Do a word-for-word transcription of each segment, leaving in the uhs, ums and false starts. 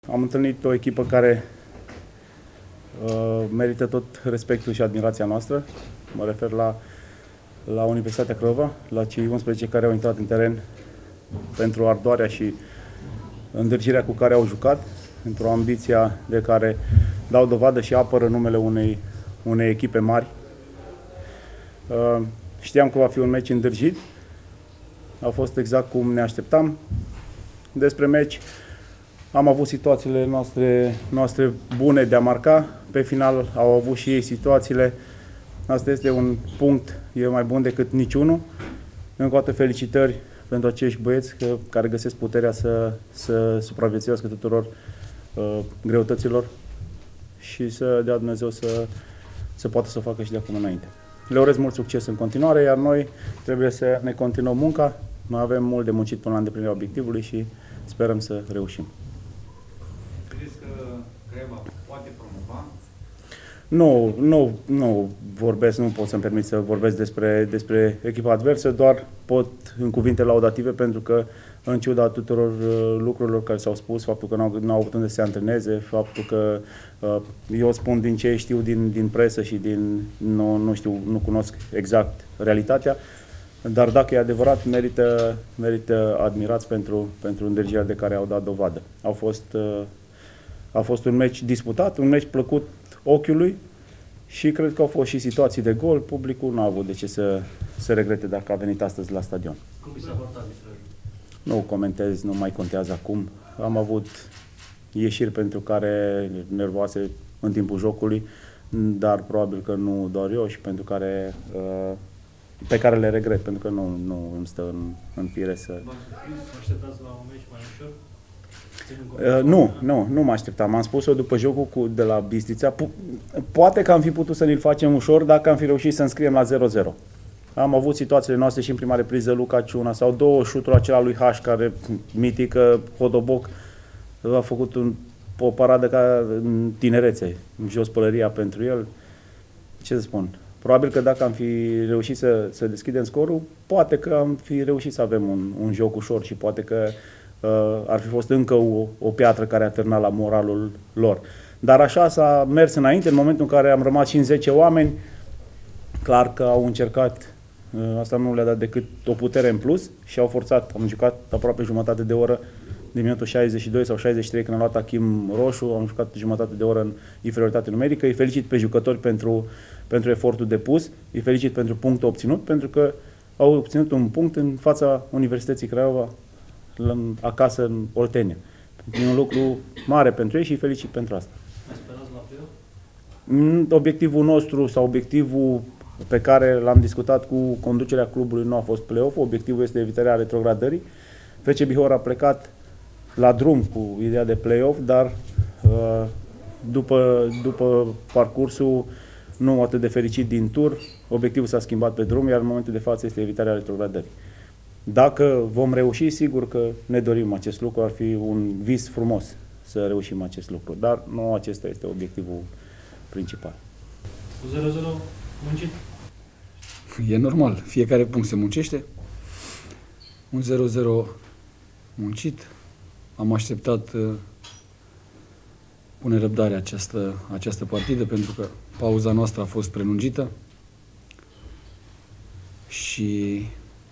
am întâlnit o echipă care uh, merită tot respectul și admirația noastră. Mă refer la, la Universitatea Craiova, la cei unsprezece care au intrat în teren pentru ardoarea și îndârjirea cu care au jucat, pentru ambiția de care dau dovadă și apără numele unei, unei echipe mari. Uh, știam că va fi un meci îndârjit. A fost exact cum ne așteptam. Despre meci, am avut situațiile noastre, noastre bune de a marca. Pe final au avut și ei situațiile. Asta este un punct, e mai bun decât niciunul. Încă o dată felicitări pentru acești băieți că, care găsesc puterea să, să supraviețuiască tuturor uh, greutăților și să dea Dumnezeu să, să poată să o facă și de acum înainte. Le urez mult succes în continuare, iar noi trebuie să ne continuăm munca. Mai avem mult de muncit până la îndeplinirea obiectivului și sperăm să reușim. Credeți că Craiova poate promova? Nu, nu, nu vorbesc, nu pot să-mi permit să vorbesc despre, despre echipa adversă, doar pot în cuvinte laudative, pentru că în ciuda tuturor lucrurilor care s-au spus, faptul că n-au, n-au putut să se antreneze, faptul că uh, eu spun din ce știu din, din presă și din, nu, nu știu, nu cunosc exact realitatea, dar dacă e adevărat, merită, merită admirați pentru, pentru îndrăgirea de care au dat dovadă. Au fost, uh, a fost un meci disputat, un meci plăcut ochiului și cred că au fost și situații de gol. Publicul nu a avut de ce să, să regrete dacă a venit astăzi la stadion. Cum vi s-a părut arbitrajul? Nu comentez, nu mai contează acum. Am avut ieșiri pentru care nervoase în timpul jocului, dar probabil că nu doar eu și pentru care, uh, pe care le regret, pentru că nu, nu îmi stă în, în fire să... V-ați surprins? Vă așteptați la un meci mai ușor? Uh, nu, nu, nu mă așteptam. Am spus-o după jocul cu, de la Bistrița. Po poate că am fi putut să ne-l facem ușor dacă am fi reușit să înscriem la zero zero. Am avut situațiile noastre și în prima repriză Luca Ciuna sau două șuturi acela lui H, care mitică Hodoboc a făcut un, o paradă ca în tinerețe, în jos pălăria pentru el. Ce să spun? Probabil că dacă am fi reușit să, să deschidem scorul, poate că am fi reușit să avem un, un joc ușor și poate că uh, ar fi fost încă o, o piatră care a târnat la moralul lor. Dar așa s-a mers înainte, în momentul în care am rămas și în zece oameni, clar că au încercat, asta nu le-a dat decât o putere în plus și au forțat. Am jucat aproape jumătate de oră din minutul șaizeci și doi sau șaizeci și trei când a luat Achim roșu, am jucat jumătate de oră în inferioritate numerică. Îi felicit pe jucători pentru, pentru efortul depus, îi felicit pentru punctul obținut, pentru că au obținut un punct în fața Universității Craiova, acasă în Oltenia. E un lucru mare pentru ei și îi felicit pentru asta. Mai sperați la play-off? Obiectivul nostru sau obiectivul pe care l-am discutat cu conducerea clubului nu a fost play-off, obiectivul este evitarea retrogradării. F C Bihor a plecat la drum cu ideea de play-off, dar după, după parcursul nu atât de fericit din tur, obiectivul s-a schimbat pe drum, iar în momentul de față este evitarea retrogradării. Dacă vom reuși, sigur că ne dorim acest lucru, ar fi un vis frumos să reușim acest lucru, dar nu acesta este obiectivul principal. zero zero muncit? E normal, fiecare punct se muncește. Un zero zero muncit. Am așteptat uh, cu nerăbdare această, această partidă, pentru că pauza noastră a fost prelungită și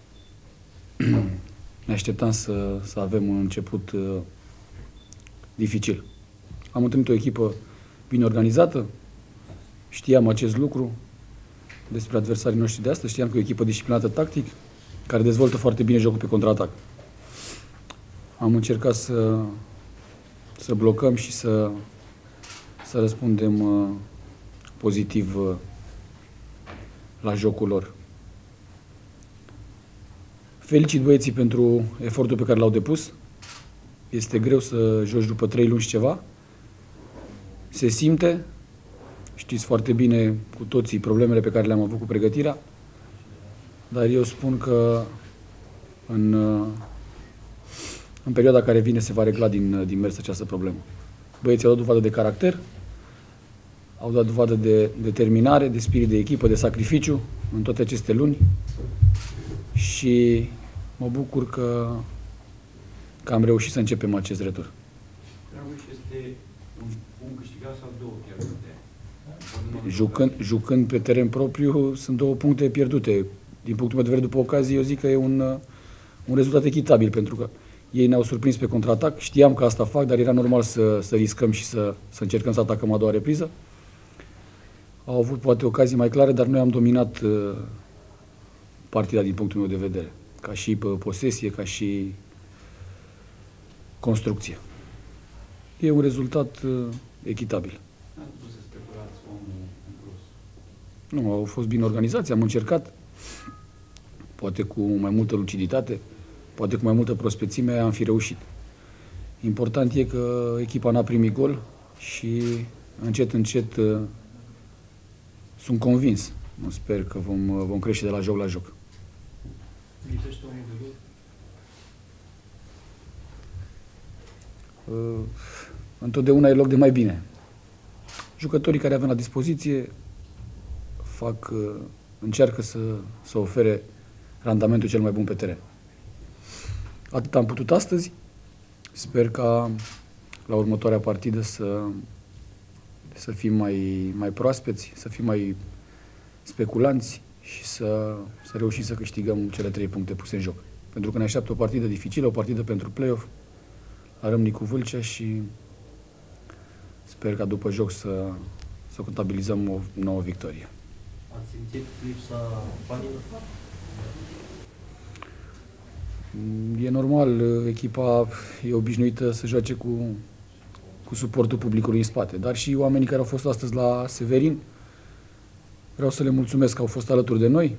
ne așteptam să, să avem un început uh, dificil. Am întâlnit o echipă bine organizată, știam acest lucru despre adversarii noștri de astăzi, știam că e o echipă disciplinată tactic, care dezvoltă foarte bine jocul pe contraatac. Am încercat să, să blocăm și să, să răspundem uh, pozitiv uh, la jocul lor. Felicit băieții pentru efortul pe care l-au depus. Este greu să joci după trei luni și ceva. Se simte. Știți foarte bine cu toții problemele pe care le-am avut cu pregătirea. Dar eu spun că în, în perioada care vine se va regla din, din mers această problemă. Băieții au dat dovadă de caracter, au dat dovadă de determinare, de spirit de echipă, de sacrificiu în toate aceste luni și mă bucur că, că am reușit să începem acest retur. Dragoș este un punct câștigat sau două pierdute? Jucând, jucând pe teren propriu, sunt două puncte pierdute. Din punctul meu de vedere, după ocazie, eu zic că e un, un rezultat echitabil, pentru că ei ne-au surprins pe contraatac. Știam că asta fac, dar era normal să, să riscăm și să, să încercăm să atacăm a doua repriză. Au avut poate ocazii mai clare, dar noi am dominat uh, partida din punctul meu de vedere. Ca și pe posesie, ca și construcție. E un rezultat uh, echitabil. N-ați putut să speculați omul în plus? Nu, au fost bine organizați, am încercat, poate cu mai multă luciditate, poate cu mai multă prospețime, am fi reușit. Important e că echipa n-a primit gol și încet, încet uh, sunt convins. Nu sper că vom, vom crește de la joc la joc. Lipsește omul de gol? Uh, întotdeauna e loc de mai bine. Jucătorii care avem la dispoziție fac, uh, încearcă să, să ofere randamentul cel mai bun pe teren. Atât am putut astăzi. Sper ca la următoarea partidă să, să fim mai, mai proaspeți, să fim mai speculanți și să, să reușim să câștigăm cele trei puncte puse în joc. Pentru că ne așteaptă o partidă dificilă, o partidă pentru play-off la Râmnicu Vâlcea și sper ca după joc să, să contabilizăm o nouă victorie. Ați simțit lipsa banilor? E normal, echipa e obișnuită să joace cu, cu suportul publicului în spate, dar și oamenii care au fost astăzi la Severin, vreau să le mulțumesc că au fost alături de noi,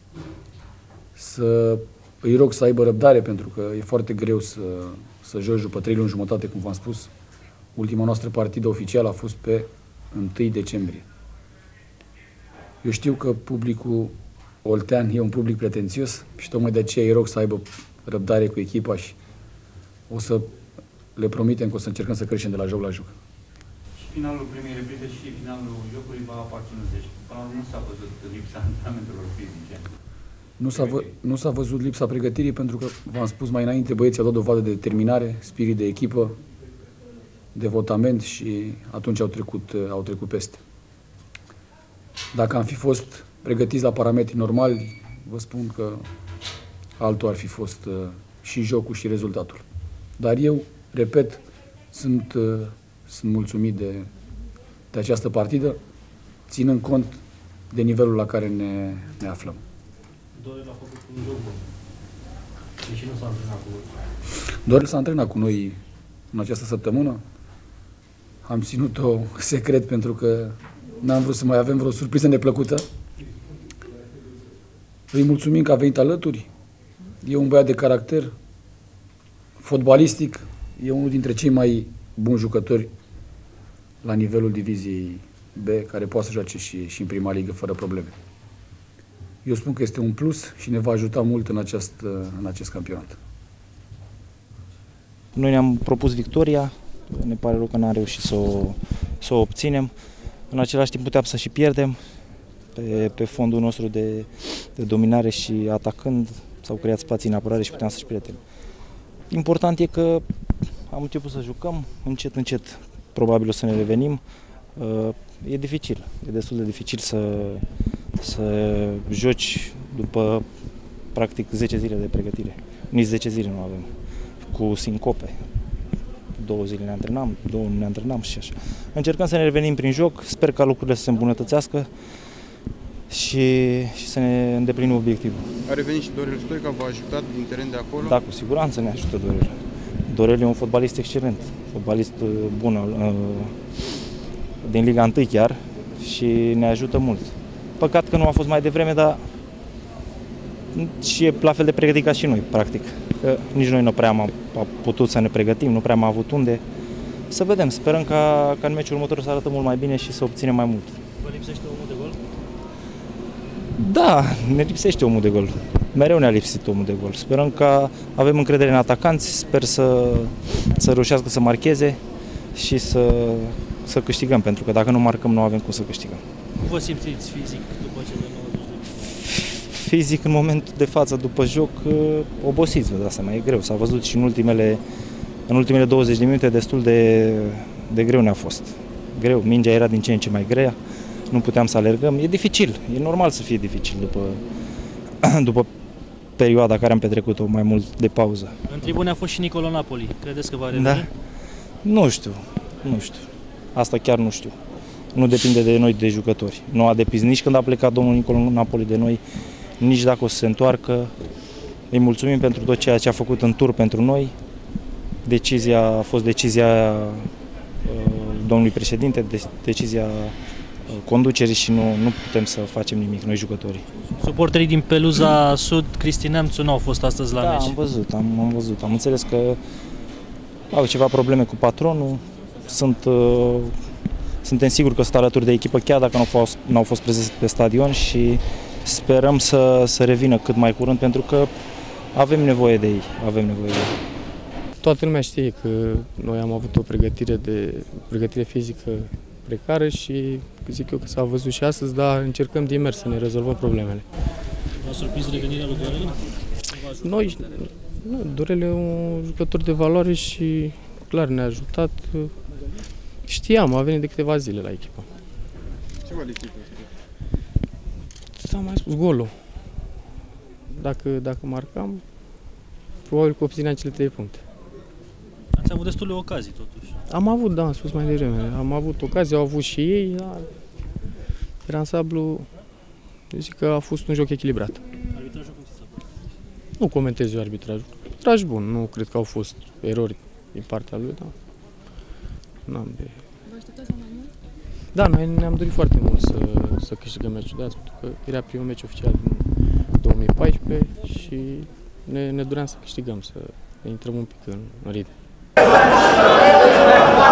să îi rog să aibă răbdare, pentru că e foarte greu să, să joci după trei luni jumătate, cum v-am spus. Ultima noastră partidă oficială a fost pe întâi decembrie. Eu știu că publicul oltean e un public pretențios și tocmai de aceea îi rog să aibă răbdare cu echipa și o să le promitem că o să încercăm să creștem de la joc la joc. Și finalul primei reprize și finalul jocului va aparține. Deci, până la urmă, nu s-a văzut lipsa antrenamentelor fizice. Nu s-a, vă, nu s-a văzut lipsa pregătirii, pentru că, v-am spus mai înainte, băieții au dat dovadă de determinare, spirit de echipă, devotament și atunci au trecut, au trecut peste. Dacă am fi fost pregătiți la parametri normali, vă spun că altul ar fi fost uh, și jocul și rezultatul. Dar eu, repet, sunt, uh, sunt mulțumit de, de această partidă, ținând cont de nivelul la care ne, ne aflăm. Dorel a făcut un joc bun. Deși nu s-a antrenat cu voi. Dorel s-a antrenat cu noi în această săptămână. Am ținut-o secret pentru că n-am vrut să mai avem vreo surpriză neplăcută. Îi mulțumim că a venit alături. E un băiat de caracter, fotbalistic, e unul dintre cei mai buni jucători la nivelul diviziei B, care poate să joace și, și în prima ligă fără probleme. Eu spun că este un plus și ne va ajuta mult în acest, în acest campionat. Noi ne-am propus victoria, ne pare rău că n-am reușit să o, să o obținem. În același timp puteam să și pierdem. Pe, pe fondul nostru de, de dominare și atacând s-au creat spații în apărare și puteam să-și pierdem. Important e că am început să jucăm, încet, încet probabil o să ne revenim. E dificil, e destul de dificil să, să joci după practic zece zile de pregătire. Nici zece zile nu avem, cu sincope. Două zile ne antrenam, două nu ne antrenam și așa. Încercăm să ne revenim prin joc, sper ca lucrurile să se îmbunătățească și, și să ne îndeplinim obiectivul. A revenit și Dorel Stoica, v-a ajutat din teren de acolo? Da, cu siguranță ne ajută Dorel. Dorel e un fotbalist excelent, fotbalist bun, din Liga unu chiar, și ne ajută mult. Păcat că nu a fost mai devreme, dar și e la fel de pregătit ca și noi, practic. Că nici noi nu prea am putut să ne pregătim, nu prea am avut unde. Să vedem, sperăm ca, ca în meciul următor să arătăm mult mai bine și să obținem mai mult. Vă lipsește omul de gol? Da, ne lipsește omul de gol. Mereu ne-a lipsit omul de gol. Sperăm că avem încredere în atacanți, sper să, să reușească să marcheze și să, să câștigăm, pentru că dacă nu marcăm, nu avem cum să câștigăm. Cum vă simțiți fizic după cele nouăzeci de minute? Fizic, în momentul de față, după joc, obosiți, vă dați seama, e greu. S-a văzut și în ultimele în ultimele douăzeci de minute destul de, de greu ne-a fost. Greu, mingea era din ce în ce mai grea, nu puteam să alergăm. E dificil, e normal să fie dificil după, după perioada care am petrecut-o mai mult de pauză. În tribune a fost și Nicolo Napoli. Credeți că va reveni? Da? Nu știu, nu știu. Asta chiar nu știu. Nu depinde de noi, de jucători. Nu a depins nici când a plecat domnul Nicolo Napoli de noi, nici dacă o să se întoarcă. Îi mulțumim pentru tot ceea ce a făcut în tur pentru noi. Decizia a fost decizia uh, domnului președinte, de, decizia uh, conducerii și nu, nu putem să facem nimic noi jucătorii. Suporterii din Peluza Sud, Cristi Neamțu, nu au fost astăzi la da, meci. am văzut, am, am văzut. Am înțeles că au ceva probleme cu patronul. Sunt, uh, suntem siguri că sunt alături de echipă, chiar dacă nu au fost, n-au fost prezenți pe stadion și sperăm să, să revină cât mai curând, pentru că avem nevoie de ei. Avem nevoie de ei. Toată lumea știe că noi am avut o pregătire, de, pregătire fizică precară și zic eu că s-a văzut și astăzi, dar încercăm din mers să ne rezolvăm problemele. V-a surprins revenirea lui Dorele? Noi, nu, Dorele e un jucător de valoare și clar ne-a ajutat. Știam, a venit de câteva zile la echipă. Ce v-a lipsit? Am mai spus, golul. Dacă, dacă marcam, probabil că obțineam cele trei puncte. Ați avut destule ocazii, totuși. Am avut, da, am spus mai devreme, am avut ocazii, au avut și ei, dar pe ansamblu, eu zic că a fost un joc echilibrat. Arbitrajul cum ți s-a părut? Nu comentez eu arbitrajul. Arbitraj bun, nu cred că au fost erori din partea lui, dar n-am de... Vă așteptați la mai mult? Da, noi ne-am dorit foarte mult să, să câștigăm meciul de azi, pentru că era primul meci oficial din două mii paisprezece și ne, ne doream să câștigăm, să intrăm un pic în, în ritm.